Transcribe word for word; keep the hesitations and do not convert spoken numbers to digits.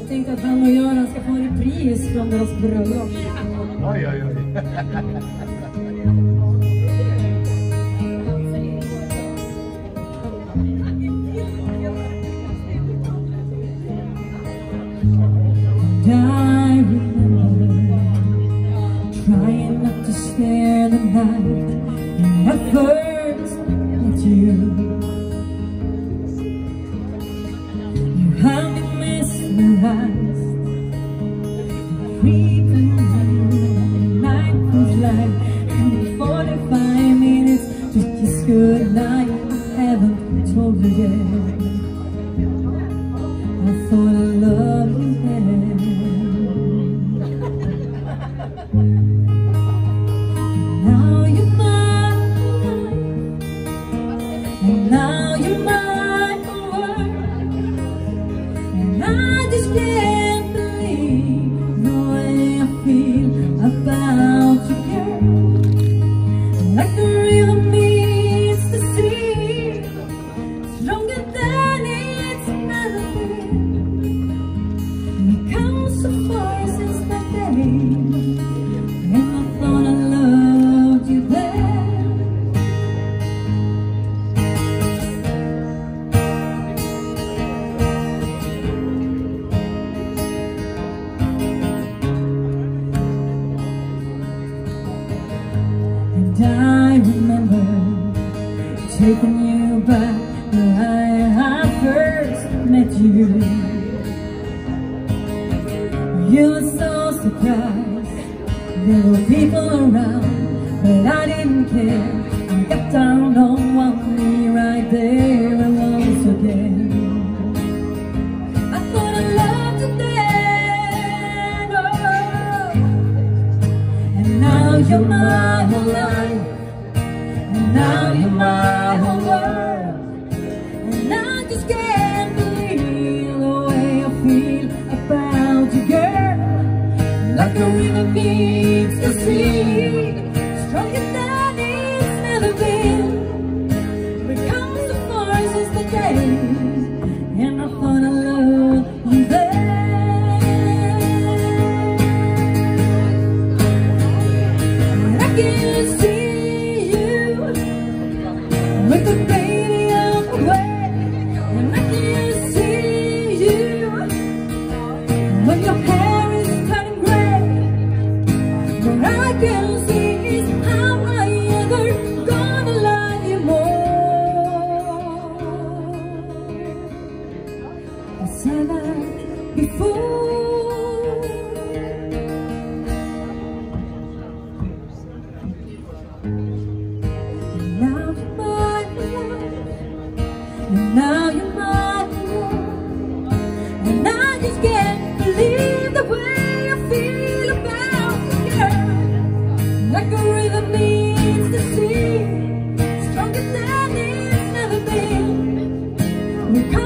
Jag tänkte att han och Göran ska få en repris från deras bröllop. Oj, oj, oj. I remember trying not to stare the night when I first met you. You had me mesmerized, creeping in the night was like, and forty-five minutes just kiss goodnight. I haven't told you yet. I thought I loved you then. Now you're mine, and now you're my world, and I just can't believe the way I feel about you, girl. Like the river meets the sea, stronger than it's ever been. We come so far since that day, and I thought I loved you then. And I remember taking you back where I first met you. You were so surprised, there were people around, but I didn't care. I got down on one knee right there and once again. I thought I loved you then, oh. And now you're my whole life, and now you're my whole world, and I just can't believe the way I feel about you, girl. Like a river meets the sea, stronger than it's never been. We've come so far since the day, and I thought I loved you then. And I can see you with the radio away, and I can see you when your hair is turning gray. What I can see is how I ever gonna love you more as ever before. And now you're my love, and now you're my world, and I just can't believe the way I feel about you, girl. Like a river meets the sea, stronger than it's never been. We come